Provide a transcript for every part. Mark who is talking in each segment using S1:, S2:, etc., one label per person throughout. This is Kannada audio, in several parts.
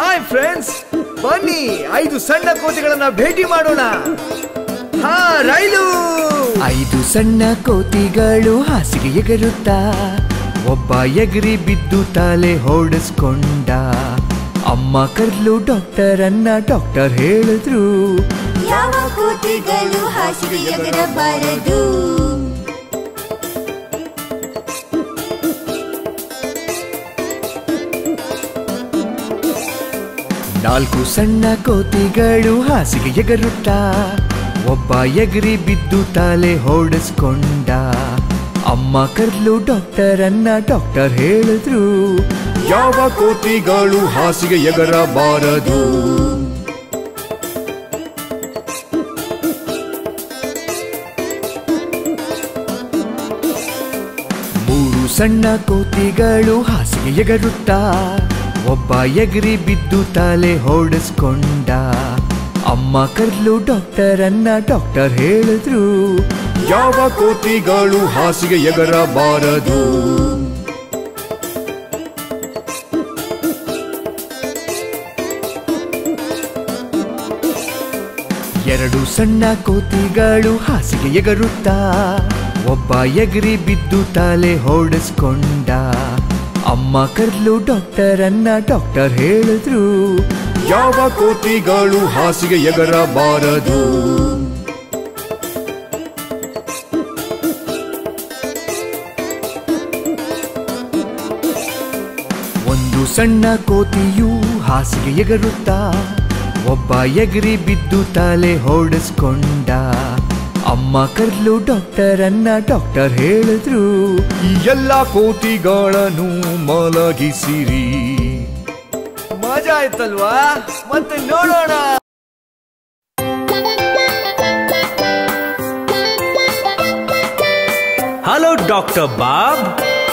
S1: ಹಾಯ್ ಫ್ರೆಂಡ್ಸ್, ಬನ್ನಿ 5 ಸಣ್ಣ ಕೋತಿಗಳನ್ನ ಭೇಟಿ ಮಾಡೋಣ. ಹಾ, ರೈಲು.
S2: 5 ಸಣ್ಣ ಕೋತಿಗಳು ಹಾಸಿಗೆ ಎಗರುತ್ತಾ, ಒಬ್ಬ ಎಗರಿ ಬಿದ್ದು ತಲೆ ಹೊಡೆಸ್ಕೊಂಡ. ಅಮ್ಮ ಕರ್ಲು ಡಾಕ್ಟರ್ ಅನ್ನ, ಡಾಕ್ಟರ್ ಹೇಳಿದ್ರು,
S3: ಯಾವ ಕೋತಿಗಳು ಹಾಸಿಗೆ ಎಗರಬಾರದು.
S2: 4 ಸಣ್ಣ ಕೋತಿಗಳು ಹಾಸಿಗೆ ಎಗರುತ್ತಾ, ಒಬ್ಬ ಎಗರಿ ಬಿದ್ದು ತಲೆ ಹೊಡೆಸ್ಕೊಂಡ. ಅಮ್ಮ ಕರ್ಲು ಡಾಕ್ಟರ್ ಅನ್ನ, ಡಾಕ್ಟರ್ ಹೇಳಿದ್ರು,
S1: ಯಾವ ಕೋತಿಗಳು ಹಾಸಿಗೆ ಎಗರಬಾರದು.
S2: 3 ಸಣ್ಣ ಕೋತಿಗಳು ಹಾಸಿಗೆ ಎಗರುತ್ತಾ, ಒಬ್ಬ ಎಗರಿ ಬಿದ್ದು ತಲೆ ಹೊಡೆಸ್ಕೊಂಡ. ಅಮ್ಮ ಕರ್ಲು ಡಾಕ್ಟರ್ ಅನ್ನ, ಡಾಕ್ಟರ್ ಹೇಳಿದ್ರು,
S1: ಯಾವ ಕೋತಿಗಳು ಹಾಸಿಗೆ ಎಗರಬಾರದು.
S2: 2 ಸಣ್ಣ ಕೋತಿಗಳು ಹಾಸಿಗೆ ಎಗರುತ್ತಾ, ಒಬ್ಬ ಎಗರಿ ಬಿದ್ದು ತಲೆ ಹೊಡೆಸ್ಕೊಂಡ. ಅಮ್ಮ ಕರ್ಲು ಡಾಕ್ಟರ್ ಅನ್ನ, ಡಾಕ್ಟರ್ ಹೇಳಿದ್ರು,
S1: ಯಾವ ಕೋತಿಗಳು ಹಾಸಿಗೆ ಎಗರಬಾರದು.
S2: 1 ಸಣ್ಣ ಕೋತಿಯು ಹಾಸಿಗೆ ಎಗರುತ್ತಾ, ಒಬ್ಬ ಎಗರಿ ಬಿದ್ದು ತಲೆ ಹೊಡೆಸ್ಕೊಂಡ. ಅಮ್ಮ ಕರ್ಲು ಡಾಕ್ಟರ್ ಅನ್ನ, ಡಾಕ್ಟರ್ ಹೇಳಿದ್ರು,
S1: ಈ ಎಲ್ಲ ಕೋತಿಗಳನ್ನು ಮಲಗಿಸಿರಿ. ಮಜಾ ಆಯ್ತಲ್ವಾ? ಮತ್ತೆ ನೋಡೋಣ.
S4: ಹಲೋ ಡಾಕ್ಟರ್ ಬಾಬ್,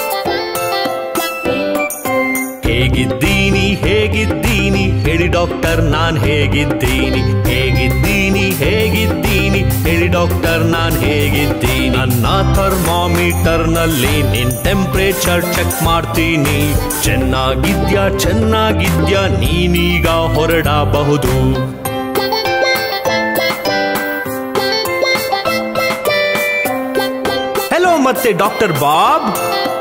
S4: ಹೇಗಿದ್ದೀನಿ ಹೇಗಿದ್ದೀನಿ ಹೇಳಿ ಡಾಕ್ಟರ್, ನಾನ್ ಹೇಗಿದ್ದೀನಿ ಹೇಗಿದ್ದೀನಿ ಹೇಗಿದ್ದೀನಿ ಹೇಳಿ ಡಾಕ್ಟರ್, ನಾನ್ ಹೇಗಿದ್ದೀನಿ. ನನ್ನ ಥರ್ಮಾಮೀಟರ್ ನಲ್ಲಿ ನಿನ್ ಟೆಂಪರೇಚರ್ ಚೆಕ್ ಮಾಡ್ತೀನಿ. ಚೆನ್ನಾಗಿದ್ಯಾ ಚೆನ್ನಾಗಿದ್ಯಾ, ನೀನೀಗ ಹೊರಡಬಹುದು. ಹೆಲೋ ಮತ್ತೆ ಡಾಕ್ಟರ್ ಬಾಬ್,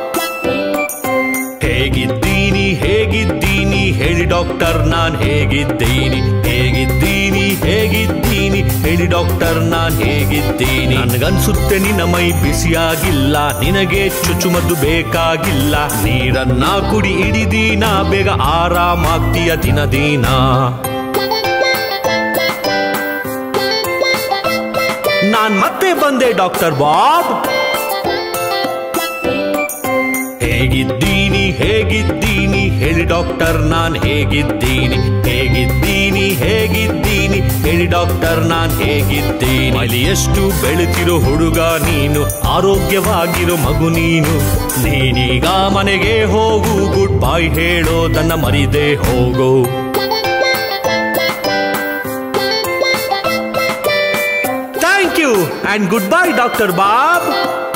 S4: ಹೇಗಿದ್ದೀನಿ ಹೇಗಿದ್ದೀನಿ ಹೇಳಿ ಡಾಕ್ಟರ್, ನಾನ್ ಹೇಗಿದ್ದೀನಿ ಹೇಗಿದ್ದೀನಿ ಹೇಗಿದ್ದೀನಿ ಹೇಳಿ ಡಾಕ್ಟರ್, ನಾನ್ ಹೇಗಿದ್ದೀನಿ. ನನ್ಗನ್ಸುತ್ತೆ ನಿನ್ನ ಮೈ ಬಿಸಿಯಾಗಿಲ್ಲ, ನಿನಗೆ ಚುಚ್ಚುಮದ್ದು ಬೇಕಾಗಿಲ್ಲ. ನೀರನ್ನ ಕುಡಿ ಇಡೀ ದಿನ, ಬೇಗ ಆರಾಮಾಗ್ತೀಯ ದಿನ ದಿನ. ನಾನ್ ಮತ್ತೆ ಬಂದೆ ಡಾಕ್ಟರ್ ಬಾಬ್. ಹೇಗಿದ್ದೀನಿ ಹೇಗಿದ್ದೀನಿ ಹೇಳಿ ಡಾಕ್ಟರ್, ನಾನ್ ಹೇಗಿದ್ದೀನಿ ಹೇಗಿದ್ದೀನಿ ಹೇಗಿದ್ದೀನಿ ಹೇಳಿ ಡಾಕ್ಟರ್, ನಾನ್ ಹೇಗಿದ್ದೀನಿ. ಅಲ್ಲಿ ಎಷ್ಟು ಬೆಳೆತಿರೋ ಹುಡುಗ ನೀನು, ಆರೋಗ್ಯವಾಗಿರೋ ಮಗು ನೀನು. ನೀನೀಗ ಮನೆಗೆ ಹೋಗು, ಗುಡ್ ಬೈ ಹೇಳೋದನ್ನ ಮರಿದೆ ಹೋಗು. Thank you and good bye doctor Bob.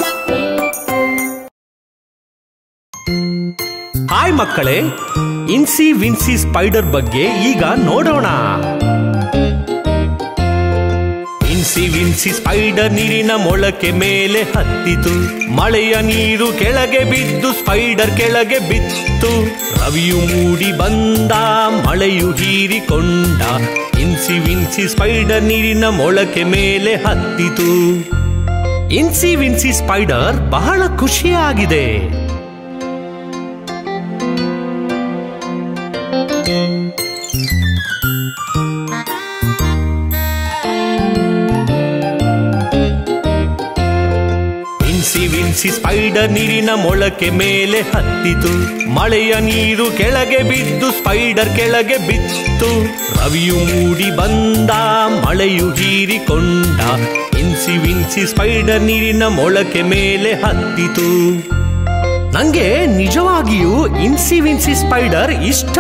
S4: Hi ಮಕ್ಕಳೇ, ಇನ್ಸಿ ವಿನ್ಸಿ ಸ್ಪೈಡರ್ ಬಗ್ಗೆ ಈಗ ನೋಡೋಣ. ಇನ್ಸಿ ವಿನ್ಸಿ ಸ್ಪೈಡರ್ ನೀರಿನ ಮೊಳಕೆ ಮೇಲೆ ಹತ್ತಿತು. ಮಳೆಯ ನೀರು ಕೆಳಗೆ ಬಿದ್ದು ಸ್ಪೈಡರ್ ಕೆಳಗೆ ಬಿತ್ತು. ರವಿಯು ಮೂಡಿ ಬಂದ, ಮಳೆಯು ಹೀರಿಕೊಂಡ. ಇನ್ಸಿ ವಿನ್ಸಿ ಸ್ಪೈಡರ್ ನೀರಿನ ಮೊಳಕೆ ಮೇಲೆ ಹತ್ತಿತು. ಇನ್ಸಿ ವಿನ್ಸಿ ಸ್ಪೈಡರ್ ಬಹಳ ಖುಷಿಯಾಗಿದೆ. ಇನ್ಸಿ ವಿನ್ಸಿ ಸ್ಪೈಡರ್ ನೀರಿನ ಮೊಳಕೆ ಮೇಲೆ ಹತ್ತಿತು. ಮಳೆಯ ನೀರು ಕೆಳಗೆ ಬಿದ್ದು ಸ್ಪೈಡರ್ ಕೆಳಗೆ ಬಿತ್ತು. ರವಿಯು ಮೂಡಿ ಬಂದ, ಮಳೆಯು ಹೀರಿಕೊಂಡ. ಇನ್ಸಿ ವಿನ್ಸಿ ಸ್ಪೈಡರ್ ನೀರಿನ ಮೊಳಕೆ ಮೇಲೆ ಹತ್ತಿತು. ನಂಗೆ ನಿಜವಾಗಿಯೂ ಇನ್ಸಿ ವಿನ್ಸಿ ಸ್ಪೈಡರ್ ಇಷ್ಟ.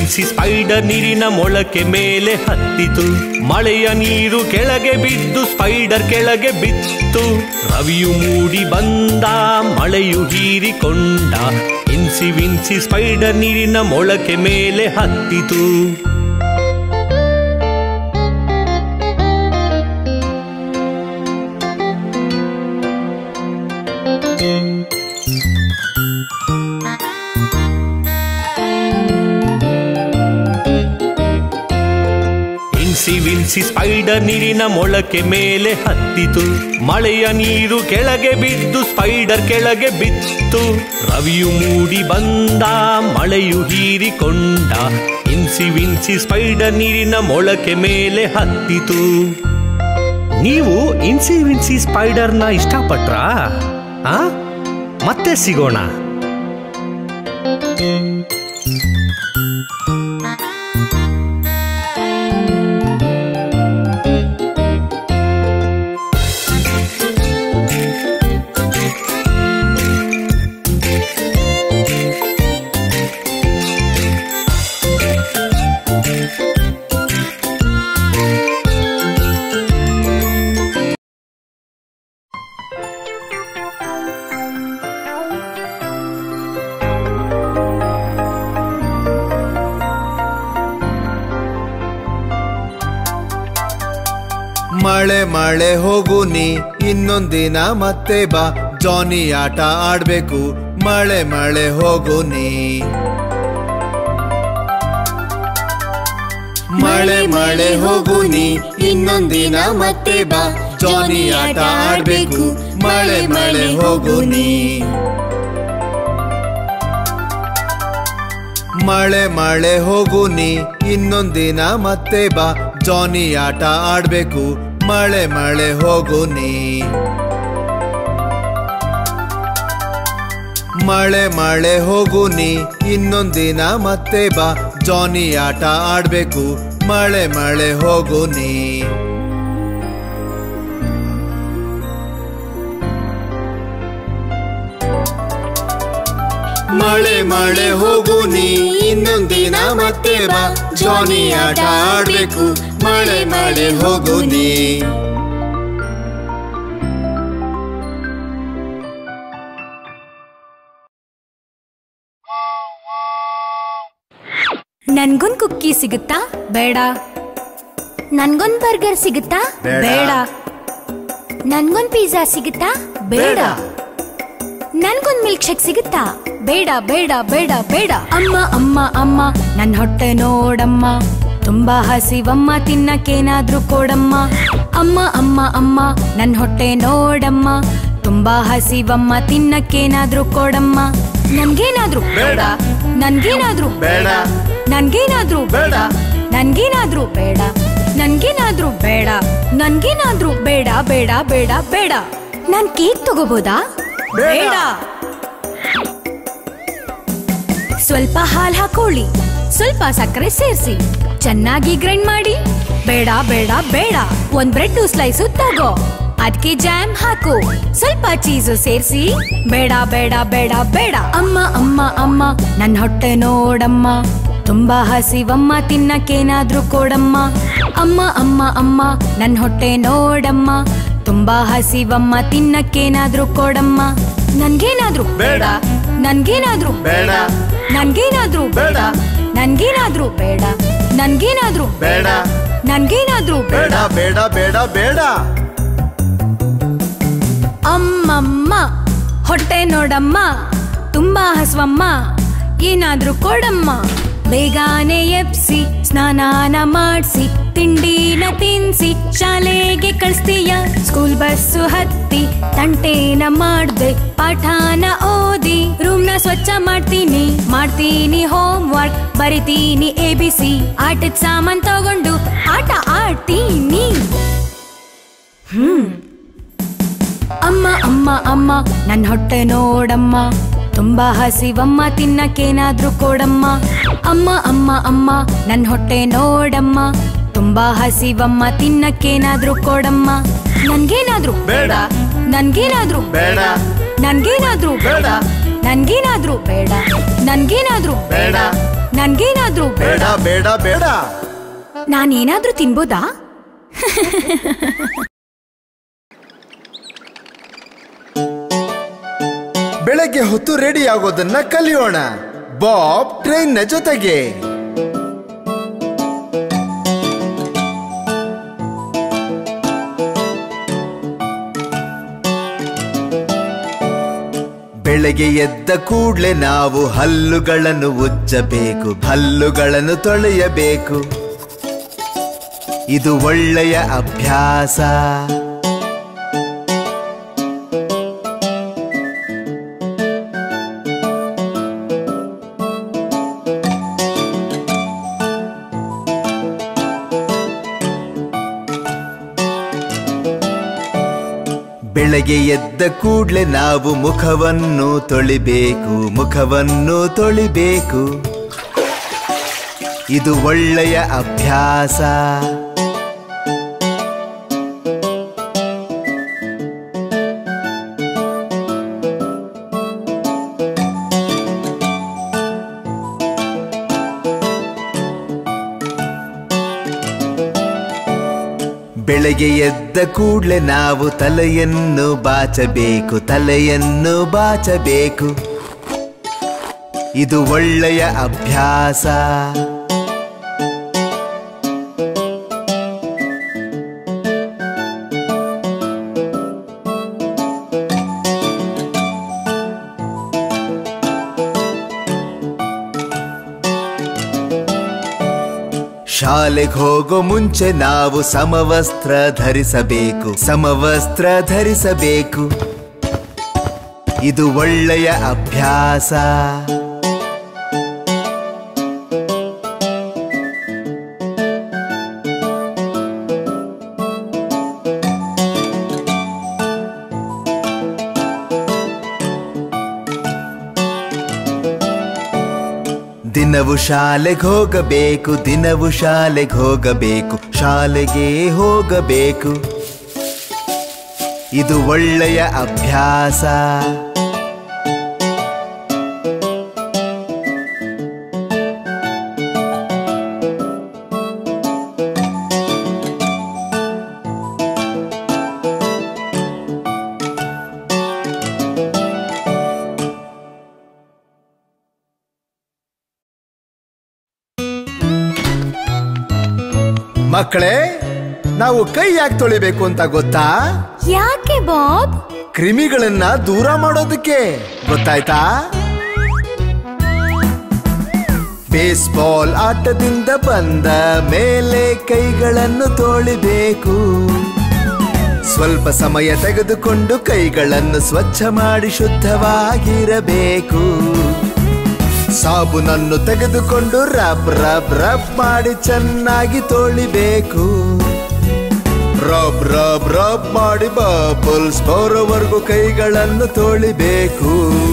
S4: ವಿನ್ಸಿ ಸ್ಪೈಡರ್ ನೀರಿನ ಮೊಳಕೆ ಮೇಲೆ ಹತ್ತಿತು. ಮಳೆಯ ನೀರು ಕೆಳಗೆ ಬಿದ್ದು ಸ್ಪೈಡರ್ ಕೆಳಗೆ ಬಿತ್ತು. ರವಿಯು ಮೂಡಿ ಬಂದ, ಮಳೆಯು ಹೀರಿಕೊಂಡ. ಇನ್ಸಿ ವಿನ್ಸಿ ಸ್ಪೈಡರ್ ನೀರಿನ ಮೊಳಕೆ ಮೇಲೆ ಹತ್ತಿತು. ಇನ್ಸಿ ವಿನ್ಸಿ ಸ್ಪೈಡರ್ ನೀರಿನ ಮೊಳಕೆ ಮೇಲೆ ಹತ್ತಿತು. ಮಳೆಯ ನೀರು ಕೆಳಗೆ ಬಿದ್ದು ಸ್ಪೈಡರ್ ಕೆಳಗೆ ಬಿತ್ತು. ರವಿಯು ಮೂಡಿ ಬಂದ, ಮಳೆಯು ಹೀರಿಕೊಂಡ. ಇನ್ಸಿ ವಿನ್ಸಿ ಸ್ಪೈಡರ್ ನೀರಿನ ಮೊಳಕೆ ಮೇಲೆ ಹತ್ತಿತು. ನೀವು ಇನ್ಸಿ ವಿನ್ಸಿ ಸ್ಪೈಡರ್ನ ಇಷ್ಟಪಟ್ರಾ? ಮತ್ತೆ ಸಿಗೋಣ.
S1: ಮಳೆ ಮಳೆ ಹೋಗು ನೀ, ಇನ್ನೊಂದಿನ ಮತ್ತೆ ಬಾ. ಜಾನಿ ಆಟ ಆಡ್ಬೇಕು, ಮಳೆ ಮಳೆ ಹೋಗು ನೀ. ಮಳೆ ಮಳೆ ಹೋಗು ನೀ, ಇನ್ನೊಂದಿನ ಮತ್ತೆ ಬಾ. ಜಾನಿ ಆಟ ಆಡ್ಬೇಕು, ಮಳೆ ಮಳೆ ಹೋಗು ನೀ. ಮಳೆ ಮಳೆ ಹೋಗು ನೀ, ಇನ್ನೊಂದಿನ ಮತ್ತೆ ಬಾ. ಜಾನಿ ಆಟ ಆಡ್ಬೇಕು, ಮಳೆ ಮಳೆ ಹೋಗು ನೀ. ಮಳೆ ಮಳೆ ಹೋಗು ನೀ, ಇನ್ನೊಂದಿನ ಮತ್ತೆ ಬಾ. ಜಾನಿ ಆಟ ಆಡ್ಬೇಕು, ಮಳೆ ಮಳೆ ಹೋಗು ನೀ. ಮಳೆ ಮಳೆ ಹೋಗು ನೀ, ಇನ್ನೊಂದಿನ ಮತ್ತೆ ಬಾ. ಜಾನಿ ಆಟ ಆಡ್ಬೇಕು, ಮಳೆ ಮಳೆ ಹೋಗು ನೀ.
S3: ನನ್ಗೊಂದ್ ಕುಕ್ಕಿ ಸಿಗುತ್ತಾ? ಬೇಡ. ನನ್ಗೊಂದ್ ಬರ್ಗರ್ ಸಿಗುತ್ತಾ? ಬೇಡ. ನನ್ಗೊಂದ್ ಪಿಜ್ಜಾ ಸಿಗುತ್ತಾ? ಬೇಡ. ನನ್ಗೊಂದ್ ಮಿಲ್ಕ್ ಶೇಕ್ ಸಿಗುತ್ತಾ? ಬೇಡ ಬೇಡ ಬೇಡ ಬೇಡ. ಅಮ್ಮ ಅಮ್ಮ ಅಮ್ಮ, ನನ್ ಹೊಟ್ಟೆ ನೋಡಮ್ಮ, ತುಂಬಾ ಹಸಿವಮ್ಮ, ತಿನ್ನಕ್ಕೇನಾದ್ರೂ ಕೊಡಮ್ಮ. ಅಮ್ಮ ಅಮ್ಮ ಅಮ್ಮ, ನನ್ ಹೊಟ್ಟೆ ನೋಡಮ್ಮ, ತುಂಬಾ ಹಸಿವಮ್ಮ, ತಿನ್ನಕ್ಕೇನಾದ್ರೂ ಕೊಡಮ್ಮ. ನನ್ಗೇನಾದ್ರೂ ಬೇಡ, ನನ್ಗೇನಾದ್ರೂ ಬೇಡ, ನನ್ಗೇನಾದ್ರೂ ಬೇಡ, ನನ್ಗೇನಾದ್ರೂ ಬೇಡ, ನನ್ಗೇನಾದ್ರೂ ಬೇಡ, ನನ್ಗೇನಾದ್ರೂ ಬೇಡ ಬೇಡ ಬೇಡ ಬೇಡ. ನಾನ್ ಕೇಕ್ ತಗೋಬೋದಾ? ಬೇಡ. ಸ್ವಲ್ಪ ಹಾಲ್ ಹಾಕೊಳ್ಳಿ, ಸ್ವಲ್ಪ ಸಕ್ಕರೆ ಸೇರಿಸಿ, ಚೆನ್ನಾಗಿ ಗ್ರೈಂಡ್ ಮಾಡಿ. ಬೇಡ ಬೇಡ ಬೇಡ. ಒಂದ್ ಬ್ರೆಡ್ ಸ್ಲೈಸು ತಗೋ, ಅದಕ್ಕೆ ಜಾಮ್ ಹಾಕು, ಸ್ವಲ್ಪ ಚೀಸು ಸೇರಿಸಿ. ಬೇಡ ಬೇಡ ಬೇಡ ಬೇಡ. ಅಮ್ಮ ಅಮ್ಮ ಅಮ್ಮ, ನನ್ ಹೊಟ್ಟೆ ನೋಡಮ್ಮ, ತುಂಬಾ ಹಸಿವಮ್ಮ, ತಿನ್ನಕ್ಕೇನಾದ್ರೂ ಕೊಡಮ್ಮ. ಅಮ್ಮ ಅಮ್ಮ ಅಮ್ಮ, ನನ್ ಹೊಟ್ಟೆ ನೋಡಮ್ಮ, ತುಂಬಾ ಹಸಿವಮ್ಮ, ತಿನ್ನಕ್ಕೇನಾದ್ರೂ ಕೊಡಮ್ಮ. ನನ್ಗೇನಾದ್ರೂ ಬೇಡ, ನನ್ಗೇನಾದ್ರೂ ಬೇಡ, ನನ್ಗೇನಾದ್ರೂ ಬೇಡ, ನನ್ಗೇನಾದ್ರೂ ಬೇಡ, ನನ್ಗೇನಾದ್ರೂ ಬೇಡ, ನನ್ಗೇನಾದ್ರೂ ಬೇಡ ಬೇಡ ಬೇಡ ಬೇಡ. ಅಮ್ಮಮ್ಮ, ಹೊಟ್ಟೆ ನೋಡಮ್ಮ, ತುಂಬಾ ಹಸ್ವಮ್ಮ, ಏನಾದ್ರೂ ಕೊಡಮ್ಮ. ಬೇಗನೆ ಎಬ್ಸಿ, ಸ್ನಾನಾನ ಮಾಡ್ಸಿ, ತಿಂಡಿನ ತಿನ್ಸಿ, ಶಾಲೆಗೆ ಕಳಿಸ್ತೀಯ. ಸ್ಕೂಲ್ ಬಸ್ಸು ಹತ್ತಿ, ತಂಟೆನ ಮಾಡ್ದೆ, ಪಾಠನ ಓದಿ, ರೂಮ್ನ ಸ್ವಚ್ಛ ಮಾಡ್ತೀನಿ, ಮಾಡ್ತೀನಿ ಹೋಮ್ ವರ್ಕ್, ಬರಿತೀನಿ ABC. ಆಟದ ಸಾಮಾನ್ ತಗೊಂಡು ಆಟ ಆಡ್ತೀನಿ. ಅಮ್ಮ ಅಮ್ಮ ಅಮ್ಮ, ನನ್ ಹೊಟ್ಟೆ ನೋಡಮ್ಮ, ತುಂಬಾ ಹಸಿವಮ್ಮ, ತಿನ್ನಕ್ಕೇನಾದ್ರೂ ಕೊಡಮ್ಮ. ಅಮ್ಮ ಅಮ್ಮ ಅಮ್ಮ, ನನ್ ಹೊಟ್ಟೆ ನೋಡಮ್ಮ, ತುಂಬಾ ಹಸಿವಮ್ಮ, ತಿನ್ನಕ್ಕೇನಾದ್ರೂ ಕೊಡಮ್ಮ. ನನ್ಗೇನಾದ್ರೂ ಬೇಡ, ನನ್ಗೇನಾದ್ರೂ ಬೇಡ, ನನ್ಗೇನಾದ್ರೂ ಬೇಡ, ನನ್ಗೇನಾದ್ರೂ ಬೇಡ, ನನ್ಗೇನಾದ್ರೂ ಬೇಡ, ನನ್ಗೇನಾದ್ರೂ
S1: ಬೇಡ ಬೇಡ ಬೇಡ.
S3: ನಾನೇನಾದ್ರೂ ತಿನ್ಬೋದಾ?
S1: ಬೆಳಗ್ಗೆ ಹೊತ್ತು ರೆಡಿ ಆಗೋದನ್ನ ಕಲಿಯೋಣ. ಬಾಬ್ ಟ್ರೈನ್ನ ಜೊತೆಗೆ. ಬೆಳಗ್ಗೆ ಎದ್ದ ಕೂಡ್ಲೆ ನಾವು ಹಲ್ಲುಗಳನ್ನು ಉಜ್ಜಬೇಕು, ಹಲ್ಲುಗಳನ್ನು ತೊಳೆಯಬೇಕು. ಇದು ಒಳ್ಳೆಯ ಅಭ್ಯಾಸ. ಬೆಳಗ್ಗೆ ಎದ್ದ ಕೂಡ್ಲೆ ನಾವು ಮುಖವನ್ನು ತೊಳಿಬೇಕು, ಮುಖವನ್ನು ತೊಳಿಬೇಕು. ಇದು ಒಳ್ಳೆಯ ಅಭ್ಯಾಸ. ಬೆಳಗ್ಗೆ ಎದ್ದ ಕೂಡ್ಲೆ ನಾವು ತಲೆಯನ್ನು ಬಾಚಬೇಕು, ತಲೆಯನ್ನು ಬಾಚಬೇಕು. ಇದು ಒಳ್ಳೆಯ ಅಭ್ಯಾಸ. ಶಾಲೆಗೆ ಹೋಗೋ ಮುಂಚೆ ನಾವು ಸಮವಸ್ತ್ರ ಧರಿಸಬೇಕು, ಸಮವಸ್ತ್ರ ಧರಿಸಬೇಕು. ಇದು ಒಳ್ಳೆಯ ಅಭ್ಯಾಸ. ದಿನವು ಶಾಲೆಗೆ ಹೋಗಬೇಕು, ದಿನವು ಶಾಲೆಗೆ ಹೋಗಬೇಕು, ಶಾಲೆಗೆ ಹೋಗಬೇಕು. ಇದು ಒಳ್ಳೆಯ ಅಭ್ಯಾಸ. ಮಕ್ಕಳೇ, ನಾವು ಕೈ ಯಾಕೆ ತೊಳಿಬೇಕು ಅಂತ ಗೊತ್ತಾ?
S3: ಯಾಕೆ ಬಾಬ್?
S1: ಕ್ರಿಮಿಗಳನ್ನ ದೂರ ಮಾಡೋದಕ್ಕೆ. ಗೊತ್ತಾಯ್ತಾ? ಬೇಸ್ಬಾಲ್ ಆಟದಿಂದ ಬಂದ ಮೇಲೆ ಕೈಗಳನ್ನು ತೊಳಿಬೇಕು. ಸ್ವಲ್ಪ ಸಮಯ ತೆಗೆದುಕೊಂಡು ಕೈಗಳನ್ನು ಸ್ವಚ್ಛ ಮಾಡಿ ಶುದ್ಧವಾಗಿರಬೇಕು. ಸಾಬೂನನ್ನು ತೆಗೆದುಕೊಂಡು ರಬ್ ರಬ್ ರಬ್ ಮಾಡಿ ಚೆನ್ನಾಗಿ ತೊಳಿಬೇಕು. ರಬ್ ರಬ್ ರಬ್ ಮಾಡಿ ಬಬಲ್ಸ್ ಬರೋವರೆಗೂ ಕೈಗಳನ್ನು ತೊಳಿಬೇಕು.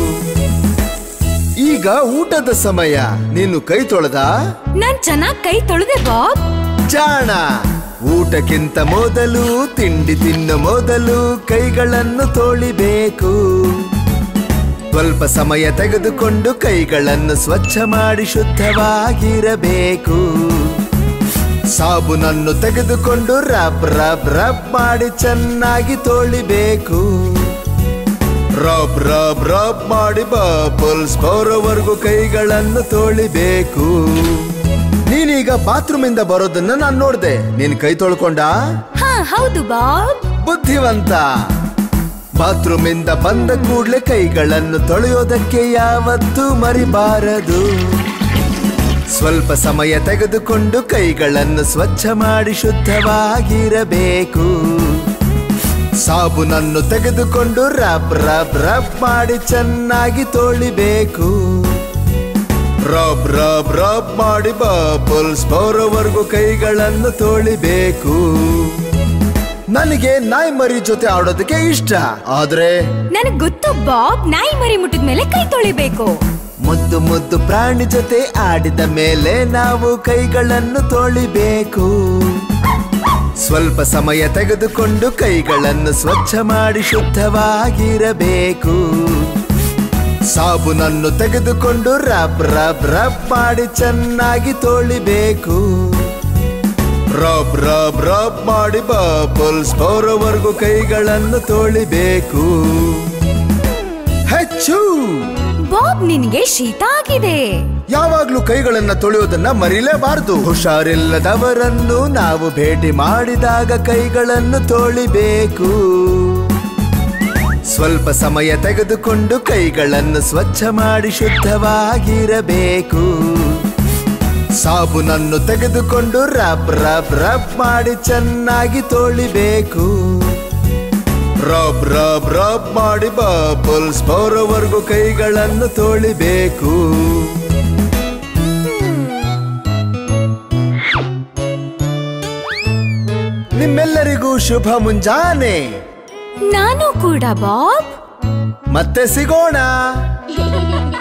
S1: ಈಗ ಊಟದ ಸಮಯ. ನೀನು ಕೈ ತೊಳೆದ?
S3: ನಾನ್ ಚೆನ್ನಾಗ್ ಕೈ ತೊಳೆದೆ ಬಾಬ್.
S1: ಜಾಣ. ಊಟಕ್ಕಿಂತ ಮೊದಲು, ತಿಂಡಿ ತಿನ್ನೋ ಮೊದಲು ಕೈಗಳನ್ನು ತೊಳಿಬೇಕು. ಸ್ವಲ್ಪ ಸಮಯ ತೆಗೆದುಕೊಂಡು ಕೈಗಳನ್ನು ಸ್ವಚ್ಛ ಮಾಡಿ ಶುದ್ಧವಾಗಿರಬೇಕು. ಸಾಬೂನನ್ನು ತೆಗೆದುಕೊಂಡು ರಬ್ ರಬ್ ರಬ್ ಮಾಡಿ ಚೆನ್ನಾಗಿ ತೊಳಿಬೇಕು. ರಬ್ ರಬ್ ರಬ್ ಮಾಡಿ ಬಬಲ್ಸ್ ಬರೋವರೆಗೂ ಕೈಗಳನ್ನು ತೊಳಿಬೇಕು. ನೀನೀಗ ಬಾತ್ರೂಮ್ ಇಂದ ಬರೋದನ್ನ ನಾನು ನೋಡ್ದೆ. ನೀನ್ ಕೈ ತೊಳ್ಕೊಂಡ?
S3: ಹಾ ಹೌದು ಬಾಬ್.
S1: ಬುದ್ಧಿವಂತ. ಬಾತ್ರೂಮ್ ಇಂದ ಬಂದ ಕೂಡ್ಲೆ ಕೈಗಳನ್ನು ತೊಳೆಯೋದಕ್ಕೆ ಯಾವತ್ತೂ ಮರಿಬಾರದು. ಸ್ವಲ್ಪ ಸಮಯ ತೆಗೆದುಕೊಂಡು ಕೈಗಳನ್ನು ಸ್ವಚ್ಛ ಮಾಡಿ ಶುದ್ಧವಾಗಿರಬೇಕು. ಸಾಬೂನನ್ನು ತೆಗೆದುಕೊಂಡು ರಬ್ ರಬ್ ರಬ್ ಮಾಡಿ ಚೆನ್ನಾಗಿ ತೊಳಿಬೇಕು. ರಬ್ ರಬ್ ರಬ್ ಮಾಡಿ ಬಬಲ್ಸ್ ಬರೋವರೆಗೂ ಕೈಗಳನ್ನು ತೊಳಿಬೇಕು. ನನಗೆ ನಾಯಿ ಮರಿ ಜೊತೆ ಆಡೋದಕ್ಕೆ ಇಷ್ಟ. ಆದ್ರೆ
S3: ನನಗ್ ಗೊತ್ತು ಬಾಬ್, ನಾಯಿ ಮರಿ ಮುಟ್ಟಿದ್ಮೇಲೆ ಕೈ ತೊಳಿಬೇಕು.
S1: ಮುದ್ದು ಮುದ್ದು ಪ್ರಾಣಿ ಜೊತೆ ಆಡಿದ ಮೇಲೆ ನಾವು ಕೈಗಳನ್ನು ತೊಳಿಬೇಕು. ಸ್ವಲ್ಪ ಸಮಯ ತೆಗೆದುಕೊಂಡು ಕೈಗಳನ್ನು ಸ್ವಚ್ಛ ಮಾಡಿ ಶುದ್ಧವಾಗಿರಬೇಕು. ಸಾಬೂನನ್ನು ತೆಗೆದುಕೊಂಡು ರಬ್ ರಬ್ ರಬ್ ಮಾಡಿ ಚೆನ್ನಾಗಿ ತೊಳಿಬೇಕು. ರಬ್ ರಬ್ ರಬ್ ಮಾಡಿ ಬಬಲ್ಸ್ ಬರೋವರೆಗೂ ಕೈಗಳನ್ನು ತೊಳಿಬೇಕು. ಹೆಚ್ಚು
S3: ಬಾಬ್, ನಿನ್ಗೆ ಶೀತ ಆಗಿದೆ.
S1: ಯಾವಾಗ್ಲೂ ಕೈಗಳನ್ನ ತೊಳೆಯೋದನ್ನ ಮರಿಲೇಬಾರದು. ಹುಷಾರಿಲ್ಲದವರನ್ನು ನಾವು ಭೇಟಿ ಮಾಡಿದಾಗ ಕೈಗಳನ್ನು ತೊಳಿಬೇಕು. ಸ್ವಲ್ಪ ಸಮಯ ತೆಗೆದುಕೊಂಡು ಕೈಗಳನ್ನು ಸ್ವಚ್ಛ ಮಾಡಿ ಶುದ್ಧವಾಗಿರಬೇಕು. ಸಾಬೂನನ್ನು ತೆಗೆದುಕೊಂಡು ರಬ್ ರಬ್ ರಬ್ ಮಾಡಿ ಚೆನ್ನಾಗಿ ತೊಳಿಬೇಕು. ರಬ್ ರಬ್ ರಬ್ ಮಾಡಿ ಬಬಲ್ಸ್ ಬರೋವರೆಗೂ ಕೈಗಳನ್ನು ತೊಳಿಬೇಕು. ನಿಮ್ಮೆಲ್ಲರಿಗೂ ಶುಭ ಮುಂಜಾನೆ.
S3: ನಾನು ಕೂಡ ಬಾಬ್.
S1: ಮತ್ತೆ ಸಿಗೋಣ.